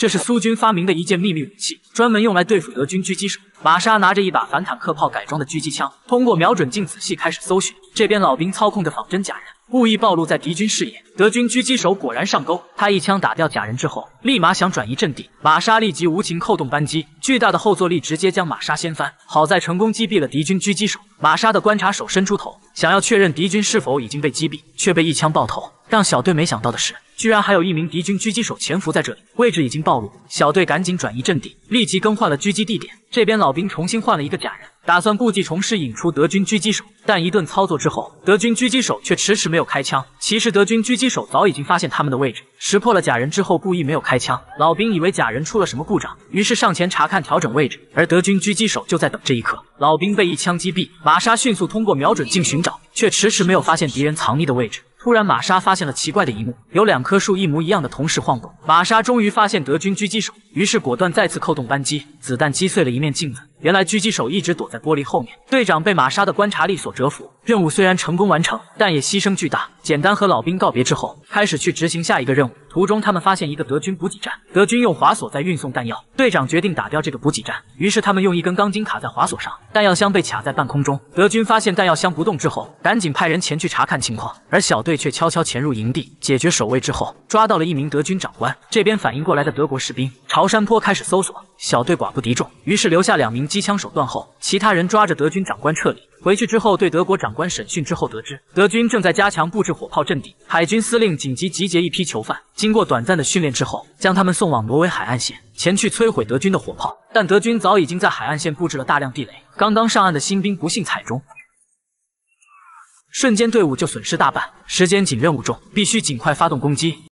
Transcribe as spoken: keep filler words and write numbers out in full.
这是苏军发明的一件秘密武器，专门用来对付德军狙击手。玛莎拿着一把反坦克炮改装的狙击枪，通过瞄准镜仔细开始搜寻。这边老兵操控着仿真假人，故意暴露在敌军视野。德军狙击手果然上钩，他一枪打掉假人之后，立马想转移阵地。玛莎立即无情扣动扳机，巨大的后坐力直接将玛莎掀翻。好在成功击毙了敌军狙击手。玛莎的观察手伸出头，想要确认敌军是否已经被击毙，却被一枪爆头。让小队没想到的是，居然还有一名敌军狙击手潜伏在这里，位置已经暴露。小队赶紧转移阵地，立即更换了狙击地点。这边老兵重新换了一个假人，打算故技重施引出德军狙击手，但一顿操作之后，德军狙击手却迟迟没有开枪。其实德军狙击手早已经发现他们的位置，识破了假人之后故意没有开枪。老兵以为假人出了什么故障，于是上前查看调整位置，而德军狙击手就在等这一刻。老兵被一枪击毙，玛莎迅速通过瞄准镜寻找，却迟迟没有发现敌人藏匿的位置。突然，玛莎发现了奇怪的一幕，有两棵树一模一样的同时晃动。玛莎终于发现德军狙击手，于是果断再次扣动扳机，子弹击碎了一面镜子。原来狙击手一直躲在玻璃后面。队长被玛莎的观察力所折服，任务虽然成功完成，但也牺牲巨大。简单和老兵告别之后，开始去执行下一个任务。途中，他们发现一个德军补给站，德军用滑索在运送弹药。队长决定打掉这个补给站，于是他们用一根钢筋卡在滑索上，弹药箱被卡在半空中。德军发现弹药箱不动之后，赶紧派人前去查看情况，而小队却悄悄潜入营地，解决守卫之后，抓到了一名德军长官。这边反应过来的德国士兵朝山坡开始搜索，小队寡不敌众，于是留下两名机枪手断后，其他人抓着德军长官撤离。回去之后，对德国长官审讯之后得知，德军正在加强布置火炮阵地。海军司令紧急集结一批囚犯，经过短暂的训练之后，将他们送往挪威海岸线，前去摧毁德军的火炮。但德军早已经在海岸线布置了大量地雷，刚刚上岸的新兵不幸踩中，瞬间队伍就损失大半。时间紧，任务重，必须尽快发动攻击。